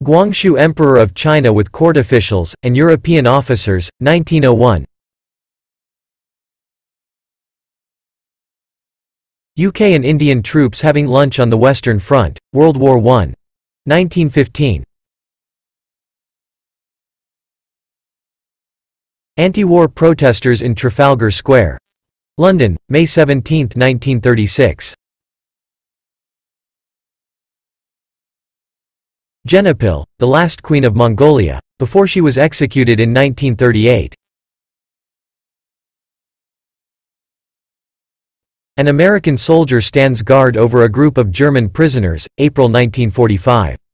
Guangxu Emperor of China with court officials, and European officers, 1901. UK and Indian troops having lunch on the Western Front, World War I. 1915. Anti-war protesters in Trafalgar Square. London, May 17, 1936. Genepil, the last Queen of Mongolia, before she was executed in 1938. An American soldier stands guard over a group of German prisoners, April 1945.